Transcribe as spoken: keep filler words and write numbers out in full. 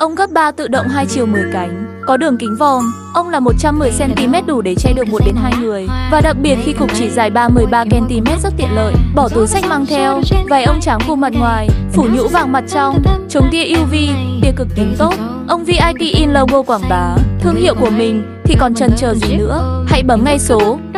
Ông gấp ba tự động hai chiều mười cánh, có đường kính vòm. Ông là một trăm mười xăng ti mét đủ để che được một đến hai người. Và đặc biệt khi cục chỉ dài ba mươi ba xăng ti mét rất tiện lợi. Bỏ túi xách mang theo. Váy ông trắng phủ mặt ngoài, phủ nhũ vàng mặt trong, chống tia u vê, tia cực tím tốt. Ông vê i pê in logo quảng bá thương hiệu của mình thì còn chần chờ gì nữa? Hãy bấm ngay số